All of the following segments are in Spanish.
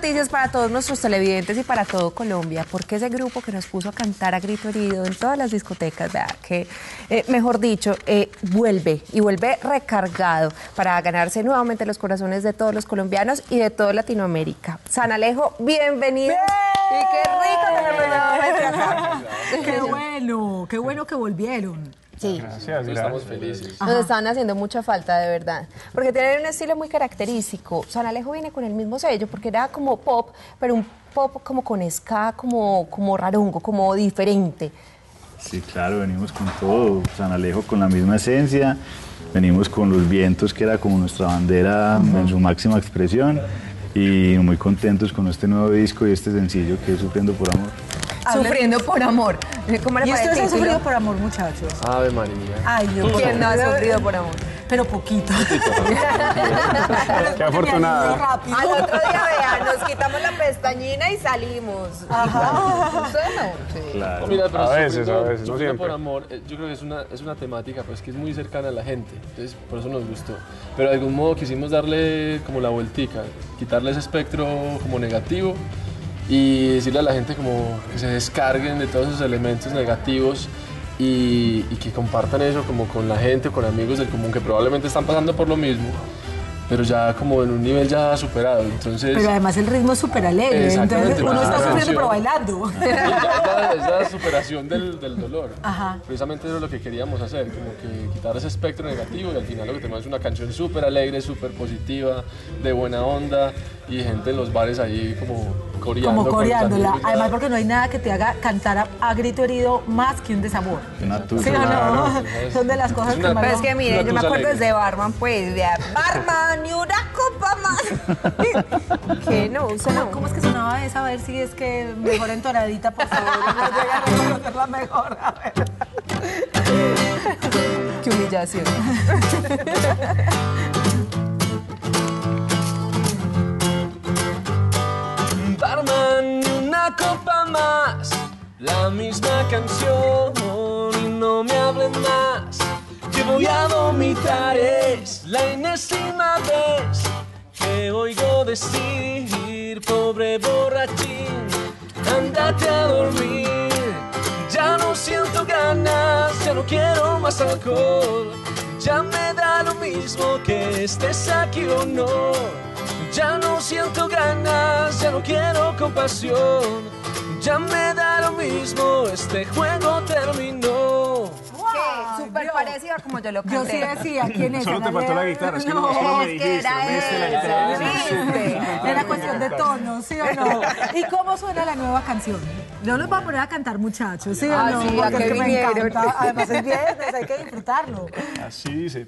noticias para todos nuestros televidentes y para todo Colombia, porque ese grupo que nos puso a cantar a grito herido en todas las discotecas, vea, que, mejor dicho, vuelve recargado para ganarse nuevamente los corazones de todos los colombianos y de toda Latinoamérica. San Alejo, bienvenido. Y qué rico tenerlos nuevamente acá. Qué bueno que volvieron. Sí. Gracias. Estamos felices. Nos estaban haciendo mucha falta, de verdad. Porque tienen un estilo muy característico. San Alejo viene con el mismo sello, porque era como pop, pero un pop como con ska, como rarongo, como diferente. Sí, claro, venimos con todo. San Alejo con la misma esencia. Venimos con Los Vientos, que era como nuestra bandera en su máxima expresión. Y muy contentos con este nuevo disco y este sencillo que es Sufriendo por Amor. Sufriendo por amor. ¿Cómo le ¿Y parece ustedes el han sufrido título? por amor, muchachos? Ave María. Ay, Dios. ¿Quién no ha sufrido por amor? Pero poquito. Qué afortunada. Rápido. Al otro día, vean, nos quitamos la pestañina y salimos. Ajá. ¿Ustedes no? Sí. Claro. Mira, pero a veces, Sufriendo no siempre. por amor, yo creo que es una temática pues, que es muy cercana a la gente, entonces por eso nos gustó. Pero de algún modo quisimos darle como la vueltica, quitarle ese espectro como negativo y decirle a la gente como que se descarguen de todos esos elementos negativos y que compartan eso como con la gente o con amigos del común que probablemente están pasando por lo mismo, pero ya como en un nivel ya superado. Entonces, Pero además el ritmo es súper alegre, Exactamente, entonces uno está la sufriendo pero canción. bailando. es la superación del dolor. Ajá. Precisamente eso es lo que queríamos hacer, como que quitar ese espectro negativo y al final lo que tenemos es una canción súper alegre, súper positiva, de buena onda y gente en los bares ahí como coreando. Como con los coreándola. amigos. Además porque no hay nada que te haga cantar a grito herido más que un desamor. Una tusa, ¿Sí o no? claro. Son de las cosas Es una- que más... Pero es que miren, Una yo me tusa acuerdo alegre. desde Barman, pues, vea, Barman, y una copa más. ¿Qué? No, usted no. ¿Cómo es que sonaba esa? A ver si es que mejor entonadita, por favor. No llega a reconocerla mejor. A ver. Qué humillación. Barman, una copa más, la misma canción y no me hablen más. Que voy a vomitar, es la enésima vez que oigo decir, pobre borrachín, ándate a dormir. Ya no siento ganas, ya no quiero más alcohol. Ya me da lo mismo que estés aquí o no. Ya no siento ganas, ya no quiero compasión. Ya me da lo mismo, este juego terminó. ¿Qué? Súper parecido a como yo lo canté. Yo sí decía, ¿quién es? Solo te faltó la guitarra, es que No, solo me es que dijiste, era me diste la eso, guitarra. ¿viste? Era cuestión de tono, ¿sí o no? ¿Y cómo suena la nueva canción? Yo los voy a poner a cantar, muchachos, ¿sí o Ah, no? sí, ¿a Porque qué es que me vinieron? encanta. Además es viernes, hay que disfrutarlo. Así dice.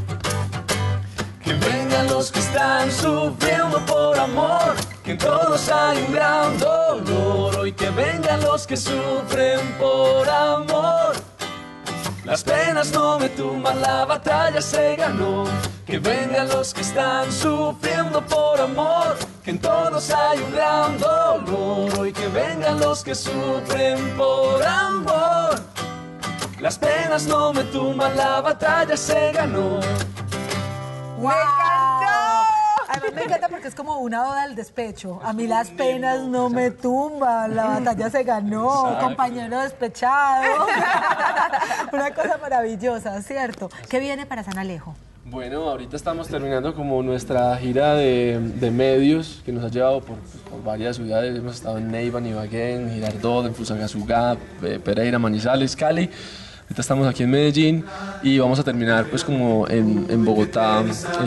Que vengan los que están sufriendo por amor, que en todos hay un gran dolor. Hoy que vengan los que sufren por amor. Las penas no me tumban, la batalla se ganó. Que vengan los que están sufriendo por amor, que en todos hay un gran dolor. Hoy que vengan los que sufren por amor. Las penas no me tumban, la batalla se ganó. ¡Wow! encantó! Además me encanta porque es como una oda al despecho. A mí las penas no me tumban, la batalla se ganó, compañero despechado. Una cosa maravillosa, ¿cierto? ¿Qué viene para San Alejo? Bueno, ahorita estamos terminando como nuestra gira de medios que nos ha llevado por varias ciudades. Hemos estado en Neiva, en Ibagué, en Girardot, en Fusagasugá, Pereira, Manizales, Cali. Ahorita estamos aquí en Medellín y vamos a terminar pues como en Bogotá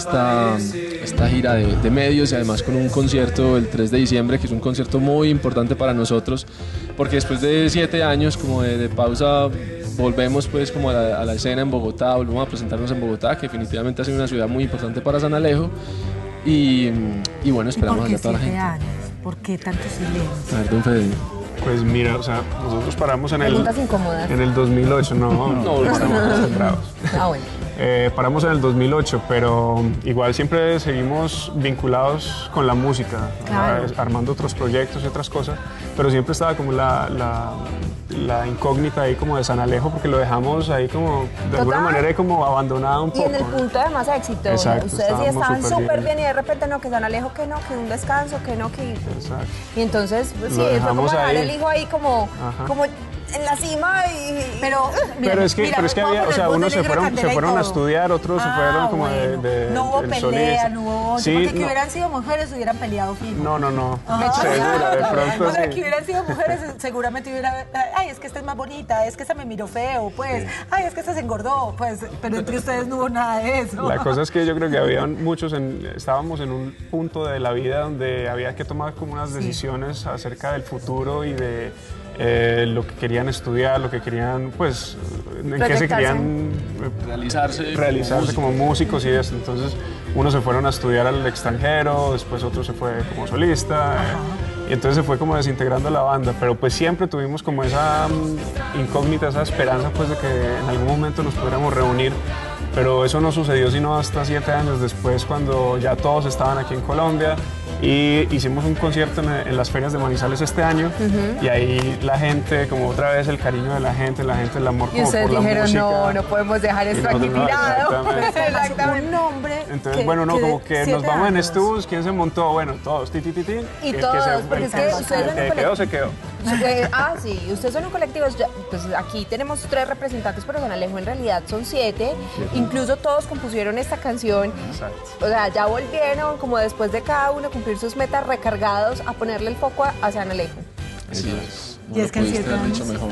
esta gira de medios y además con un concierto el 3 de diciembre que es un concierto muy importante para nosotros porque después de 7 años como de pausa volvemos pues como a la escena en Bogotá, volvemos a presentarnos en Bogotá que definitivamente ha sido una ciudad muy importante para San Alejo y bueno esperamos ¿Por qué allá a toda la 7 gente. años? ¿Por qué tanto silencio? A ver, don Fede. Pues mira, o sea, nosotros paramos Preguntas incómodas. en el 2008, no estamos acostumbrados. Ah, bueno. Paramos en el 2008, pero igual siempre seguimos vinculados con la música, Claro. armando otros proyectos y otras cosas, pero siempre estaba como la incógnita ahí como de San Alejo, porque lo dejamos ahí como, de alguna manera, como abandonado un poco. Y en el punto de más éxito, Exacto, ustedes sí estábamos estaban súper súper bien y de repente no, que San Alejo, que no, que un descanso, que no, que... Exacto. Y entonces, pues, sí, Lo fue como dejamos dejar ahí. el hijo ahí como, Ajá. como en la cima y... Pero, mira, Pero es que, mira, había, o sea, voz de unos se negra, fueron candela y a todo. estudiar, otros se fueron como bueno. de No hubo del pelea, solista. no hubo... Sí, porque que no. hubieran sido mujeres hubieran peleado fijo. No, Ajá. seguro, de pronto O sea, sí. que hubieran sido mujeres, seguramente hubiera... Ay, es que esta es más bonita, es que esta me miró feo, pues. Ay, es que esta se engordó, pues. Pero entre ustedes no hubo nada de eso. La cosa es que yo creo que había muchos, estábamos en un punto de la vida donde había que tomar como unas decisiones acerca del futuro y de lo que querían estudiar, lo que querían, pues, en qué se querían realizarse como músicos y eso. Entonces, unos se fueron a estudiar al extranjero, después otro se fue como solista. Y entonces se fue como desintegrando la banda, pero pues siempre tuvimos como esa incógnita, esa esperanza pues de que en algún momento nos pudiéramos reunir, pero eso no sucedió sino hasta 7 años después, cuando ya todos estaban aquí en Colombia y hicimos un concierto en las ferias de Manizales este año y ahí la gente, como otra vez el cariño de la gente, el amor Y como ustedes por la dijeron, música. no podemos dejar esto No, aquí no, tirado. exactamente. Un nombre. Entonces, bueno, no, como que nos 7 vamos en años. Estús, ¿quién se montó? Bueno, todos, ti. Y todos, porque es que ustedes son un El que quedó, colectivo. se quedó. Sí, ustedes son un colectivo, pues aquí tenemos 3 representantes, pero San Alejo en realidad son 7. Incluso todos compusieron esta canción. Exacto. O sea, ya volvieron como después de cada uno cumplir sus metas recargados a ponerle el foco a San Alejo. Así es. Y es que en 7 haber hecho años. mejor.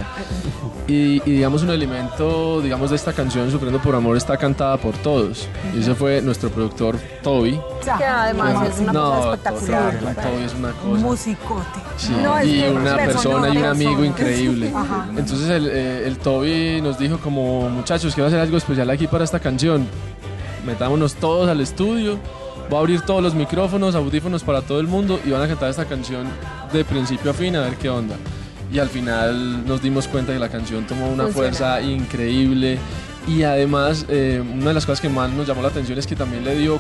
Y digamos un elemento, digamos, de esta canción, Sufriendo por Amor, está cantada por todos. Y ese fue nuestro productor, Toby. Que además es una cosa espectacular. total, Toby es una cosa. Musicote. Sí, No, es y que una persona y un amigo increíble. Ajá. Entonces el Toby nos dijo como, muchachos, quiero hacer algo especial aquí para esta canción. Metámonos todos al estudio, voy a abrir todos los micrófonos, audífonos para todo el mundo y van a cantar esta canción de principio a fin a ver qué onda. Y al final nos dimos cuenta que la canción tomó una fuerza increíble y además una de las cosas que más nos llamó la atención es que también le dio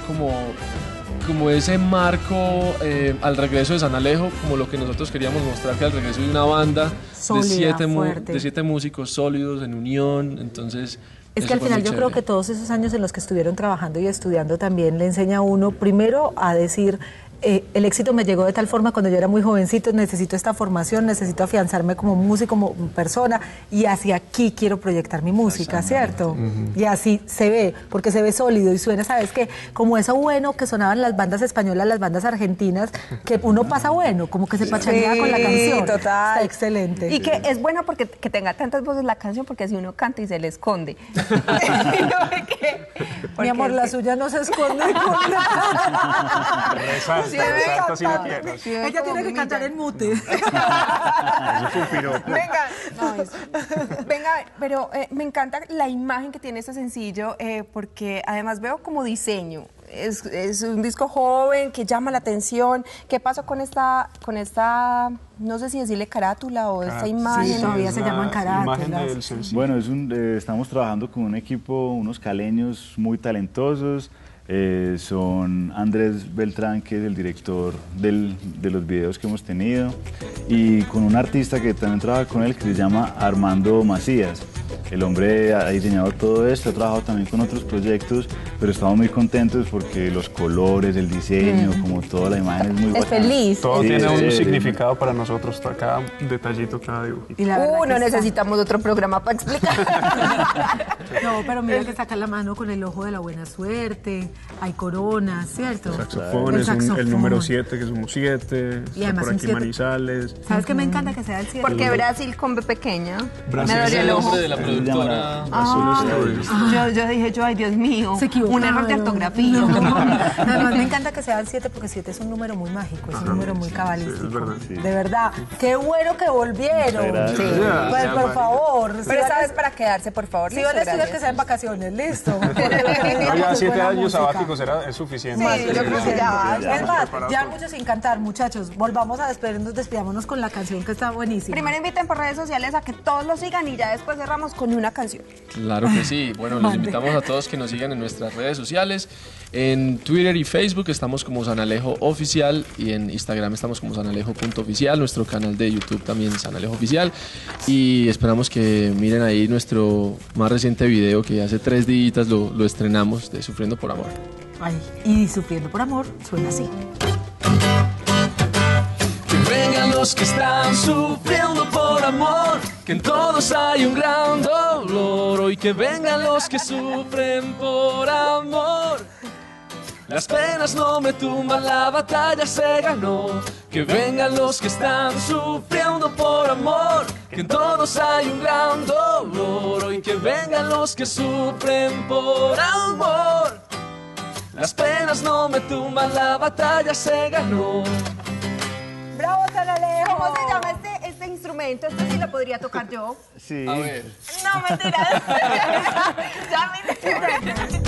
como ese marco al regreso de San Alejo, como lo que nosotros queríamos mostrar, que al regreso de una banda Sólida, de 7 músicos sólidos en unión. Entonces Es eso que al fue final muy yo creo chévere. que todos esos años en los que estuvieron trabajando y estudiando también le enseña a uno primero a decir, el éxito me llegó de tal forma cuando yo era muy jovencito, necesito esta formación, necesito afianzarme como músico, como persona, y hacia aquí quiero proyectar mi música, ¿cierto? Y así se ve, porque se ve sólido y suena, ¿sabes qué? Como eso bueno que sonaban las bandas españolas, las bandas argentinas, que uno pasa bueno, como que se pachanea con la canción. Total. Está excelente. Y que es bueno porque que tenga tantas voces la canción, porque así uno canta y se le esconde. Mi amor, la suya no se esconde con nada. Resalta si no quieres. Ella tiene que cantar en mute. Venga, pero me encanta la imagen que tiene este sencillo, porque además veo como diseño. Es un disco joven que llama la atención. ¿Qué pasó con esta, no sé si decirle carátula o esta imagen? Sí, todavía se llaman carátulas. Imagen del sencillo. Bueno, estamos trabajando con un equipo, unos caleños muy talentosos. Son Andrés Beltrán, que es el director de los videos que hemos tenido, y con un artista que también trabaja con él, que se llama Armando Macías. El hombre ha diseñado todo esto, ha trabajado también con otros proyectos, pero estamos muy contentos porque los colores, el diseño, como toda la imagen es muy Es bacana. feliz. Todo Sí, tiene un sí, sí. significado para nosotros, cada detallito, cada dibujito. Y la verdad No que está- necesitamos otro programa para explicar. No, pero mira que saca la mano con el ojo de la buena suerte, hay coronas, ¿cierto? Saxofón El es saxofón. el número 7, que somos 7. Y además por un aquí 7. Manizales. ¿Sabes qué me encanta que sea el 7? Porque Brasil con B pequeña. Brasil Me Es dolió el el ojo. nombre de la productora. Yo dije, ay Dios mío, Se equivocaron. un error de ortografía. No. Además me encanta que sea el 7 porque 7 es un número muy mágico, es un número muy cabalístico. es verdad. Sí. De verdad, qué bueno que volvieron. Muchas gracias. Sí. Pues, Ya, por María. favor. Pero esta vez para quedarse, por favor. Si van a listo, estudiar, que gracias. sean vacaciones, listo. No, ya 7 Buena años música. sabáticos es suficiente. Sí, yo creo que ya. Es más, ya mucho sin cantar, muchachos. Volvamos a despedirnos, despidámonos con la canción que está buenísima. Primero inviten por redes sociales a que todos lo sigan y ya después cerramos con una canción. Claro que sí. Bueno, los invitamos a todos que nos sigan en nuestras redes sociales. En Twitter y Facebook estamos como San Alejo Oficial y en Instagram estamos como sanalejo.oficial, nuestro canal de YouTube también San Alejo Oficial, y esperamos que miren ahí nuestro más reciente video que hace 3 días lo estrenamos, de Sufriendo por Amor. Ay, y Sufriendo por Amor suena así. Que vengan los que están sufriendo por amor, que en todos hay un gran dolor. Hoy que vengan los que sufren por amor. Las penas no me tumban, la batalla se ganó. Que vengan los que están sufriendo por amor, que en todos hay un gran dolor. Hoy que vengan los que sufren por amor. Las penas no me tumban, la batalla se ganó. ¡Bravo, San Alejo! ¿Cómo se llama este instrumento? Este sí lo podría tocar yo. Sí. A ver. No, mentira. Ya me